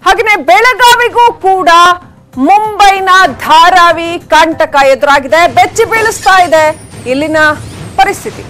ಹಾಗೆಯೇ ಬೆಳಗಾವಿಗೂ ಕೂಡ ಮುಂಬೈನ ಧಾರಾವಿ ಕಂಟಕ ಎದುರಾಗಿದೆ. ಬೆಚ್ಚಿ ಬೀಳಿಸ್ತಾ ಇದೆ ಇಲ್ಲಿನ ಪರಿಸ್ಥಿತಿ.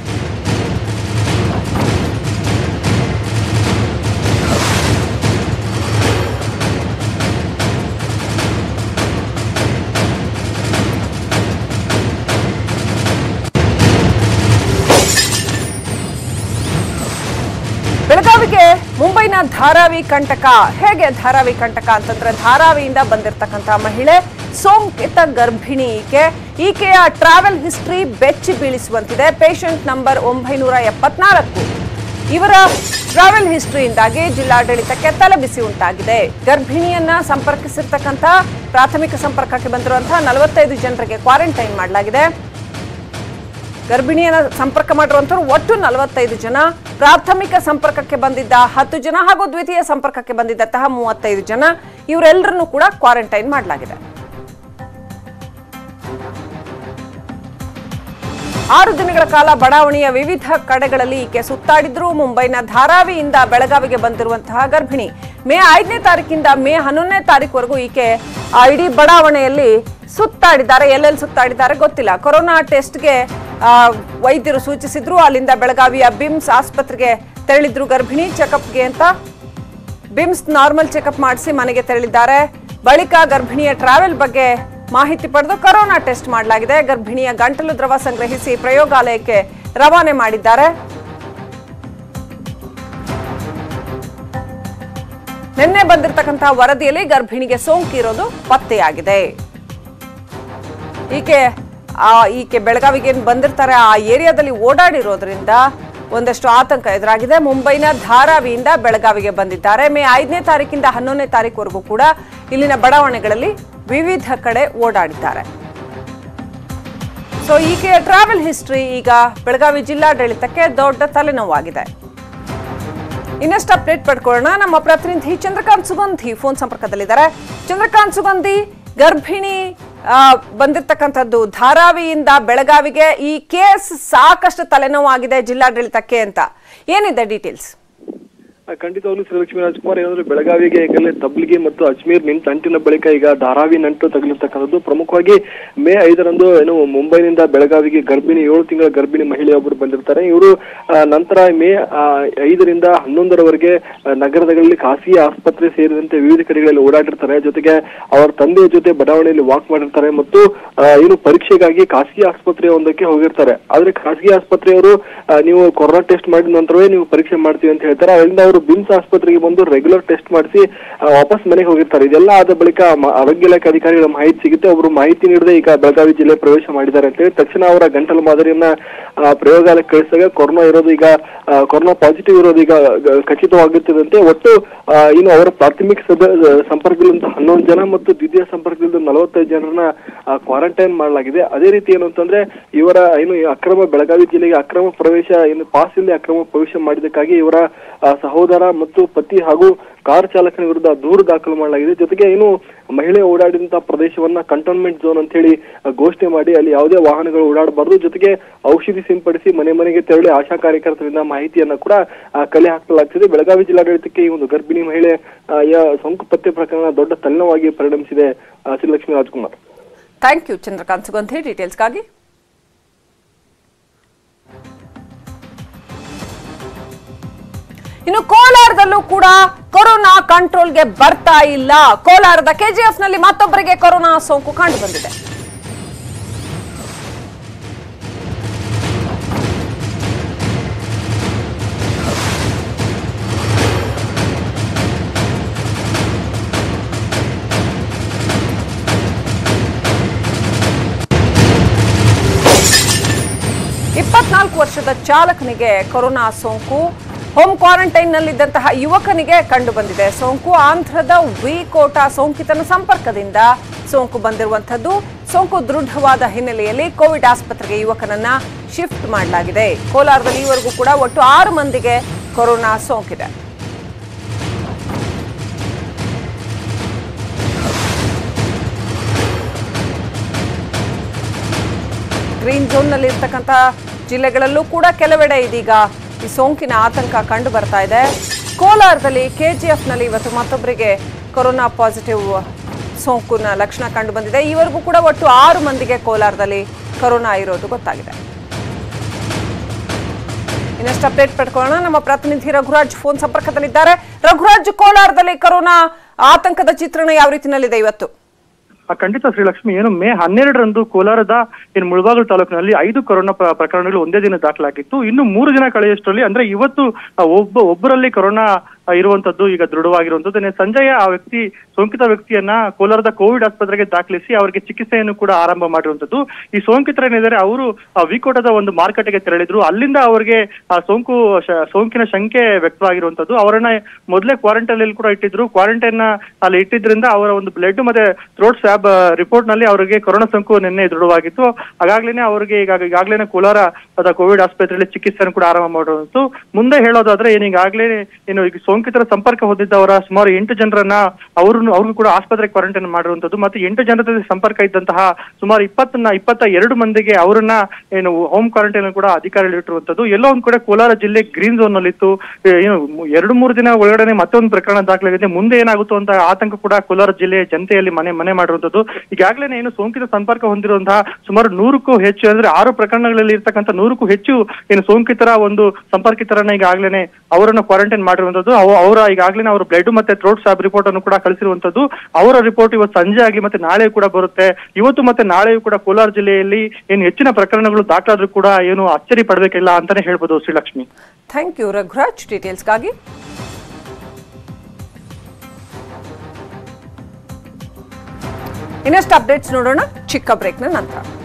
ಬೆಳಗಾವಿಗೆ ಮುಂಬೈನ ಧಾರಾವಿ ಕಂಟಕ. ಹೇಗೆ ಧಾರಾವಿ ಕಂಟಕ ಅಂತಂದ್ರೆ, ಧಾರಾವಿಯಿಂದ ಬಂದಿರತಕ್ಕಂತ ಮಹಿಳೆ ಸೋಂಕಿತ ಗರ್ಭಿಣಿ. ಈಕೆಯ ಟ್ರಾವೆಲ್ ಹಿಸ್ಟ್ರಿ ಬೆಚ್ಚಿ ಬೀಳಿಸುವಂತಿದೆ. Patient number 974. ಇವರ ಟ್ರಾವೆಲ್ ಹಿಸ್ಟ್ರಿಯಿಂದಾಗಿ ಜಿಲ್ಲಾಡಳಿತಕ್ಕೆ ತಲೆಬಿಸಿ ಉಂಟಾಗಿದೆ. ಗರ್ಭಿಣಿಯನ್ನ ಸಂಪರ್ಕಿಸಿರ್ತಕ್ಕಂಥ ಪ್ರಾಥಮಿಕ ಸಂಪರ್ಕಕ್ಕೆ ಬಂದಿರುವಂತಹ 45 ಜನರಿಗೆ ಕ್ವಾರಂಟೈನ್ ಮಾಡಲಾಗಿದೆ. ಗರ್ಭಿಣಿಯನ್ನ ಸಂಪರ್ಕ ಮಾಡಿರುವಂತರು ಒಟ್ಟು 45 ಜನ, ಪ್ರಾಥಮಿಕ ಸಂಪರ್ಕಕ್ಕೆ ಬಂದಿದ್ದ 10 ಜನ ಹಾಗೂ ದ್ವಿತೀಯ ಸಂಪರ್ಕಕ್ಕೆ ಬಂದಿದ್ದಂತಹ 35 ಜನ, ಇವರೆಲ್ಲರನ್ನೂ ಕೂಡ ಕ್ವಾರಂಟೈನ್ ಮಾಡಲಾಗಿದೆ. 6 ದಿನಗಳ ಕಾಲ ಬಡಾವಣೆಯ ವಿವಿಧ ಕಡೆಗಳಲ್ಲಿ ಈಕೆ ಸುತ್ತಾಡಿದ್ರು. ಮುಂಬೈನ ಧಾರಾವಿಯಿಂದ ಬೆಳಗಾವಿಗೆ ಬಂದಿರುವಂತಹ ಗರ್ಭಿಣಿ ಮೇ 5ನೇ ತಾರೀಕಿಂದ ಮೇ 11ನೇ ತಾರೀಕುವರೆಗೂ ಈಕೆ ಇಡೀ ಬಡಾವಣೆಯಲ್ಲಿ ಸುತ್ತಾಡಿದ್ದಾರೆ. ಎಲ್ಲೆಲ್ಲಿ ಸುತ್ತಾಡಿದ್ದಾರೆ ಗೊತ್ತಿಲ್ಲ. ಕೊರೋನಾ ಟೆಸ್ಟ್ಗೆ ವೈದ್ಯರು ಸೂಚಿಸಿದ್ರು. ಅಲ್ಲಿಂದ ಬೆಳಗಾವಿಯ ಬಿಮ್ಸ್ ಆಸ್ಪತ್ರೆಗೆ ತೆರಳಿದ್ರು ಗರ್ಭಿಣಿ ಚೆಕಪ್ಗೆ ಅಂತ. ಬಿಮ್ಸ್ ನಾರ್ಮಲ್ ಚೆಕಪ್ ಮಾಡಿಸಿ ಮನೆಗೆ ತೆರಳಿದ್ದಾರೆ. ಬಳಿಕ ಗರ್ಭಿಣಿಯ ಟ್ರಾವೆಲ್ ಬಗ್ಗೆ ಮಾಹಿತಿ ಪಡೆದು ಕೊರೋನಾ ಟೆಸ್ಟ್ ಮಾಡಲಾಗಿದೆ. ಗರ್ಭಿಣಿಯ ಗಂಟಲು ದ್ರವ ಸಂಗ್ರಹಿಸಿ ಪ್ರಯೋಗಾಲಯಕ್ಕೆ ರವಾನೆ ಮಾಡಿದ್ದಾರೆ. ನಿನ್ನೆ ಬಂದಿರತಕ್ಕಂತಹ ವರದಿಯಲ್ಲಿ ಗರ್ಭಿಣಿಗೆ ಸೋಂಕಿರೋದು ಪತ್ತೆಯಾಗಿದೆ. ಈಕೆ ಬೆಳಗಾವಿಗೆ ಬಂದಿರ್ತಾರೆ, ಆ ಏರಿಯಾದಲ್ಲಿ ಓಡಾಡಿರೋದ್ರಿಂದ ಒಂದಷ್ಟು ಆತಂಕ ಎದುರಾಗಿದೆ. ಮುಂಬೈನ ಧಾರಾವಿಯಿಂದ ಬೆಳಗಾವಿಗೆ ಬಂದಿದ್ದಾರೆ. ಮೇ 5ನೇ ತಾರೀಕಿಂದ 11ನೇ ತಾರೀಕುವರೆಗೂ ಕೂಡ ಇಲ್ಲಿನ ಬಡಾವಣೆಗಳಲ್ಲಿ ವಿವಿಧ ಕಡೆ ಓಡಾಡಿದ್ದಾರೆ. ಸೊ ಈಕೆಯ ಟ್ರಾವೆಲ್ ಹಿಸ್ಟ್ರಿ ಈಗ ಬೆಳಗಾವಿ ಜಿಲ್ಲಾಡಳಿತಕ್ಕೆ ದೊಡ್ಡ ತಲೆನೋವಾಗಿದೆ. ಇನ್ನಷ್ಟು ಅಪ್ಡೇಟ್ ಪಡ್ಕೊಳ್ಳೋಣ. ನಮ್ಮ ಪ್ರತಿನಿಧಿ ಚಂದ್ರಕಾಂತ್ ಸುಗಂಧಿ ಫೋನ್ ಸಂಪರ್ಕದಲ್ಲಿದ್ದಾರೆ. ಚಂದ್ರಕಾಂತ್ ಸುಗಂಧಿ, ಗರ್ಭಿಣಿ ಬಂದಿರತಕ್ಕಂಥದ್ದು ಧಾರಾವಿಯಿಂದ ಬೆಳಗಾವಿಗೆ, ಈ ಕೇಸ್ ಸಾಕಷ್ಟು ತಲೆನೋವಾಗಿದೆ ಜಿಲ್ಲಾಡಳಿತಕ್ಕೆ ಅಂತ, ಏನಿದೆ ಡೀಟೇಲ್ಸ್? ಖಂಡಿತವಾಗ್ಲೂ ಶ್ರೀಲಕ್ಷ್ಮಿ ರಾಜ್ಕುಮಾರ್, ಏನಂದ್ರೆ ಬೆಳಗಾವಿಗೆ ಈಗಲೇ ತಬ್ಲಿಗಿ ಮತ್ತು ಅಜ್ಮೀರ್ ನಂಟಿನ ಬಳಿಕ ಈಗ ಧಾರಾವಿ ನಂಟು ತಗಲಿರ್ತಕ್ಕಂಥದ್ದು. ಪ್ರಮುಖವಾಗಿ ಮೇ 5ರಂದು ಮುಂಬೈನಿಂದ ಬೆಳಗಾವಿಗೆ ಗರ್ಭಿಣಿ 7 ತಿಂಗಳ ಗರ್ಭಿಣಿ ಮಹಿಳೆಯೊಬ್ಬರು ಬಂದಿರ್ತಾರೆ. ಇವರು ನಂತರ ಮೇ 5ರಿಂದ 11ರವರೆಗೆ ನಗರದಲ್ಲಿ ಖಾಸಗಿ ಆಸ್ಪತ್ರೆ ಸೇರಿದಂತೆ ವಿವಿಧ ಕಡೆಗಳಲ್ಲಿ ಓಡಾಡಿರ್ತಾರೆ. ಜೊತೆಗೆ ಅವರ ತಂದೆಯ ಜೊತೆ ಬಡಾವಣೆಯಲ್ಲಿ ವಾಕ್ ಮಾಡಿರ್ತಾರೆ ಮತ್ತು ಪರೀಕ್ಷೆಗಾಗಿ ಖಾಸಗಿ ಆಸ್ಪತ್ರೆ ಒಂದಕ್ಕೆ ಹೋಗಿರ್ತಾರೆ. ಆದ್ರೆ ಖಾಸಗಿ ಆಸ್ಪತ್ರೆಯವರು ನೀವು ಕೊರೋನಾ ಟೆಸ್ಟ್ ಮಾಡಿದ ನಂತರವೇ ನೀವು ಪರೀಕ್ಷೆ ಮಾಡ್ತೀವಿ ಅಂತ ಹೇಳ್ತಾರೆ. ಅಲ್ಲಿಂದ ಅವರು ಬಿಮ್ಸ್ ಆಸ್ಪತ್ರೆಗೆ ಬಂದು ರೆಗ್ಯುಲರ್ ಟೆಸ್ಟ್ ಮಾಡಿಸಿ ವಾಪಸ್ ಮನೆಗೆ ಹೋಗಿರ್ತಾರೆ. ಇದೆಲ್ಲ ಆದ ಬಳಿಕ ಆರೋಗ್ಯ ಇಲಾಖೆ ಅಧಿಕಾರಿಗಳ ಮಾಹಿತಿ ಸಿಗುತ್ತೆ. ಅವರು ಮಾಹಿತಿ ನೀಡದೆ ಈಗ ಬೆಳಗಾವಿ ಜಿಲ್ಲೆ ಪ್ರವೇಶ ಮಾಡಿದ್ದಾರೆ ಅಂತ ಹೇಳಿ ತಕ್ಷಣ ಅವರ ಗಂಟಲು ಮಾದರಿಯನ್ನ ಪ್ರಯೋಗಾಲಯಕ್ಕೆ ಕಳಿಸಿದಾಗ ಕೊರೋನಾ ಪಾಸಿಟಿವ್ ಇರೋದು ಈಗ ಖಚಿತವಾಗುತ್ತಿದಂತೆ. ಒಟ್ಟು ಅವರ ಪ್ರಾಥಮಿಕ ಸಂಪರ್ಕದಿಂದ 11 ಜನ ಮತ್ತು ದ್ವಿತೀಯ ಸಂಪರ್ಕದಿಂದ 45 ಜನರನ್ನ ಕ್ವಾರಂಟೈನ್ ಮಾಡಲಾಗಿದೆ. ಅದೇ ರೀತಿ ಏನು ಅಂತಂದ್ರೆ, ಇವರ ಅಕ್ರಮ ಬೆಳಗಾವಿ ಜಿಲ್ಲೆಗೆ ಅಕ್ರಮ ಪ್ರವೇಶ ಪಾಸ್ ಇಲ್ಲಿ ಅಕ್ರಮ ಪ್ರವೇಶ ಮಾಡಿದಕ್ಕಾಗಿ ಇವರ ಸಹೋದರ ಮತ್ತು ಪತಿ ಹಾಗೂ ಕಾರ್ ಚಾಲಕನ ವಿರುದ್ಧ ದೂರು ದಾಖಲು ಮಾಡಲಾಗಿದೆ. ಜೊತೆಗೆ ಮಹಿಳೆ ಓಡಾಡಿದಂತಹ ಪ್ರದೇಶವನ್ನ ಕಂಟೋನ್ಮೆಂಟ್ ಝೋನ್ ಅಂತ ಹೇಳಿ ಘೋಷಣೆ ಮಾಡಿ ಅಲ್ಲಿ ಯಾವುದೇ ವಾಹನಗಳು ಓಡಾಡಬಾರದು. ಜೊತೆಗೆ ಔಷಧಿ ಸಿಂಪಡಿಸಿ ಮನೆಗೆ ತೆರಳಿ ಆಶಾ ಕಾರ್ಯಕರ್ತರಿಂದ ಮಾಹಿತಿಯನ್ನ ಕೂಡ ಕಲೆ ಹಾಕಲಾಗ್ತಿದೆ. ಬೆಳಗಾವಿ ಜಿಲ್ಲಾಡಳಿತಕ್ಕೆ ಈ ಒಂದು ಗರ್ಭಿಣಿ ಮಹಿಳೆ ಸೋಂಕು ಪತ್ತೆ ಪ್ರಕರಣ ದೊಡ್ಡ ತಲೆನೋವಾಗಿ ಪರಿಣಮಿಸಿದೆ. ಶ್ರೀಲಕ್ಷ್ಮಿ ರಾಜ್ಕುಮಾರ್, ಥ್ಯಾಂಕ್ ಯು ಚಂದ್ರಕಾಂತ್ ಸುಗಂಧಿ ಡೀಟೇಲ್ಸ್ಗಾಗಿ. ಇನ್ನು ಕೋಲಾರದಲ್ಲೂ ಕೂಡ ಕೊರೋನಾ ಕಂಟ್ರೋಲ್ಗೆ ಬರ್ತಾ ಇಲ್ಲ. ಕೋಲಾರದ ಕೆಜಿಎಫ್ ನಲ್ಲಿ ಮತ್ತೊಬ್ಬರಿಗೆ ಕೊರೋನಾ ಸೋಂಕು ಕಂಡು ಬಂದಿದೆ. ವರ್ಷದ ಚಾಲಕನಿಗೆ ಕೊರೋನಾ ಸೋಂಕು. ಹೋಮ್ ಕ್ವಾರಂಟೈನ್ ನಲ್ಲಿದ್ದಂತಹ ಯುವಕನಿಗೆ ಕಂಡು ಬಂದಿದೆ ಸೋಂಕು. ಆಂಧ್ರದ ವಿಕೋಟಾ ಸೋಂಕಿತನ ಸಂಪರ್ಕದಿಂದ ಸೋಂಕು ಬಂದಿರುವಂತದ್ದು. ಸೋಂಕು ದೃಢವಾದ ಹಿನ್ನೆಲೆಯಲ್ಲಿ ಕೋವಿಡ್ ಆಸ್ಪತ್ರೆಗೆ ಯುವಕನನ್ನ ಶಿಫ್ಟ್ ಮಾಡಲಾಗಿದೆ. ಕೋಲಾರದಲ್ಲಿ ಈವರೆಗೂ ಕೂಡ ಒಟ್ಟು 6 ಮಂದಿಗೆ ಕೊರೋನಾ ಸೋಂಕಿದೆ. ಗ್ರೀನ್ ಝೋನ್ ನಲ್ಲಿ ಇರತಕ್ಕಂತ ಜಿಲ್ಲೆಗಳಲ್ಲೂ ಕೂಡ ಕೆಲವೆಡೆ ಇದೀಗ ಈ ಸೋಂಕಿನ ಆತಂಕ ಕಂಡು ಬರ್ತಾ ಇದೆ. ಕೋಲಾರದಲ್ಲಿ ಕೆಜಿಎಫ್ನಲ್ಲಿ ಇವತ್ತು ಮತ್ತೊಬ್ಬರಿಗೆ ಕೊರೋನಾ ಪಾಸಿಟಿವ್ ಸೋಂಕಿನ ಲಕ್ಷಣ ಕಂಡು ಬಂದಿದೆ. ಈವರೆಗೂ ಕೂಡ ಒಟ್ಟು 6 ಮಂದಿಗೆ ಕೋಲಾರದಲ್ಲಿ ಕೊರೋನಾ ಇರೋದು ಗೊತ್ತಾಗಿದೆ. ಇನ್ನಷ್ಟು ಅಪ್ಡೇಟ್ ಪಡ್ಕೊಳ್ಳೋಣ. ನಮ್ಮ ಪ್ರತಿನಿಧಿ ರಘುರಾಜ್ ಫೋನ್ ಸಂಪರ್ಕದಲ್ಲಿದ್ದಾರೆ. ರಘುರಾಜ್, ಕೋಲಾರದಲ್ಲಿ ಕೊರೋನಾ ಆತಂಕದ ಚಿತ್ರಣ ಯಾವ ರೀತಿಯಲ್ಲಿದೆ ಇವತ್ತು? ಖಂಡಿತ ಶ್ರೀಲಕ್ಷ್ಮಿ, ಏನು ಮೇ 12ರಂದು ಕೋಲಾರದ ಮುಳಬಾಗಿಲು ತಾಲೂಕಿನಲ್ಲಿ 5 ಕೊರೋನಾ ಪ್ರಕರಣಗಳು ಒಂದೇ ದಿನ ದಾಖಲಾಗಿತ್ತು. ಇನ್ನು 3 ದಿನ ಕಳೆಯಷ್ಟರಲ್ಲಿ ಅಂದ್ರೆ ಇವತ್ತು ಒಬ್ಬರಲ್ಲಿ ಕೊರೋನಾ ಇರುವಂತದ್ದು ಈಗ ದೃಢವಾಗಿರುವಂತದ್ದು. ಸಂಜಯ ಆ ವ್ಯಕ್ತಿ ಸೋಂಕಿತ ವ್ಯಕ್ತಿಯನ್ನ ಕೋಲಾರದ ಕೋವಿಡ್ ಆಸ್ಪತ್ರೆಗೆ ದಾಖಲಿಸಿ ಅವರಿಗೆ ಚಿಕಿತ್ಸೆಯನ್ನು ಕೂಡ ಆರಂಭ ಮಾಡಿರುವಂತದ್ದು. ಈ ಸೋಂಕಿತರೇನಿದ್ದಾರೆ ಅವರು ವಿಕೋಟದ ಒಂದು ಮಾರುಕಟ್ಟೆಗೆ ತೆರಳಿದ್ರು. ಅಲ್ಲಿಂದ ಅವರಿಗೆ ಸೋಂಕಿನ ಶಂಕೆ ವ್ಯಕ್ತವಾಗಿರುವಂತದ್ದು. ಅವರನ್ನ ಮೊದಲೇ ಕ್ವಾರಂಟೈನ್ ಕೂಡ ಇಟ್ಟಿದ್ರು. ಕ್ವಾರಂಟೈನ್ ಅಲ್ಲಿ ಇಟ್ಟಿದ್ರಿಂದ ಅವರ ಒಂದು ಬ್ಲಡ್ ಮತ್ತೆ ಥ್ರೋಟ್ ಸ್ವಾಬ್ ರಿಪೋರ್ಟ್ ನಲ್ಲಿ ಅವರಿಗೆ ಕೊರೋನಾ ಸೋಂಕು ನಿನ್ನೆ ದೃಢವಾಗಿತ್ತು. ಹಾಗಾಗ್ಲೇನೆ ಅವರಿಗೆ ಈಗಾಗಲೇ ಕೋಲಾರ ಕೋವಿಡ್ ಆಸ್ಪತ್ರೆಯಲ್ಲಿ ಚಿಕಿತ್ಸೆಯನ್ನು ಕೂಡ ಆರಂಭ ಮಾಡಿರುವಂತದ್ದು. ಮುಂದೆ ಹೇಳೋದಾದ್ರೆ ಈಗಾಗಲೇ ಈಗ ಸೋಂಕಿತರ ಸಂಪರ್ಕ ಹೊಂದಿದ್ದವರ ಸುಮಾರು 8 ಜನರನ್ನ ಅವ್ರಿಗೂ ಕೂಡ ಆಸ್ಪತ್ರೆ ಕ್ವಾರಂಟೈನ್ ಮಾಡಿರುವಂತದ್ದು. ಮತ್ತೆ 8 ಜನರ ಜೊತೆ ಸಂಪರ್ಕ ಇದ್ದಂತಹ ಸುಮಾರು 22 ಮಂದಿಗೆ ಅವರನ್ನ ಹೋಮ್ ಕ್ವಾರಂಟೈನ್ ಕೂಡ ಅಧಿಕಾರಿಗಳು ಇಟ್ಟಿರುವಂತದ್ದು. ಎಲ್ಲೋ ಒಂದ್ ಕಡೆ ಕೋಲಾರ ಜಿಲ್ಲೆ ಗ್ರೀನ್ ಝೋನ್ ನಲ್ಲಿ ಇತ್ತು. 2-3 ದಿನ ಒಳಗಡೆ ಮತ್ತೊಂದು ಪ್ರಕರಣ ದಾಖಲಾಗಿದೆ. ಮುಂದೆ ಏನಾಗುತ್ತೋ ಅಂತ ಆತಂಕ ಕೂಡ ಕೋಲಾರ ಜಿಲ್ಲೆಯ ಜನತೆಯಲ್ಲಿ ಮನೆ ಮಾಡಿರುವಂತದ್ದು. ಈಗಾಗಲೇ ಸೋಂಕಿತ ಸಂಪರ್ಕ ಹೊಂದಿರುವಂತಹ ಸುಮಾರು 100ಕ್ಕೂ ಹೆಚ್ಚು ಅಂದ್ರೆ 6 ಪ್ರಕರಣಗಳಲ್ಲಿ ಇರ್ತಕ್ಕಂಥ 100ಕ್ಕೂ ಹೆಚ್ಚು ಸೋಂಕಿತರ ಒಂದು ಸಂಪರ್ಕಿತರನ್ನ ಈಗಾಗಲೇ ಅವರನ್ನು ಕ್ವಾರಂಟೈನ್ ಮಾಡಿರುವಂತದ್ದು. ಅವರ ಈಗಾಗಲೇ ಅವರ ಬ್ಲಡ್ ಮತ್ತೆ ಥ್ರೋಟ್ ಸ್ವಾಬ್ ರಿಪೋರ್ಟ್ ಅನ್ನು ಕೂಡ ಕಳಿಸಿರುವಂತದ್ದು. ಅವರ ರಿಪೋರ್ಟ್ ಇವತ್ತು ಸಂಜೆ ಆಗಲಿ ಮತ್ತೆ ನಾಳೆ ಕೂಡ ಬರುತ್ತೆ. ಇವತ್ತು ಮತ್ತೆ ನಾಳೆಯೂ ಕೂಡ ಕೋಲಾರ ಜಿಲ್ಲೆಯಲ್ಲಿ ಹೆಚ್ಚಿನ ಪ್ರಕರಣಗಳು ದಾಖಲಾದ್ರೂ ಕೂಡ ಅಚ್ಚರಿ ಪಡಬೇಕಿಲ್ಲ ಅಂತಾನೆ ಹೇಳ್ಬೋದು ಶ್ರೀಲಕ್ಷ್ಮಿ. ಥ್ಯಾಂಕ್ ಯು ರಘುರಾಜ್ ಡೀಟೇಲ್ಸ್ಗಾಗಿ. ಇನ್ನಷ್ಟು ಅಪ್ಡೇಟ್ಸ್ ನೋಡೋಣ ಚಿಕ್ಕ ಬ್ರೇಕ್ನ ನಂತರ.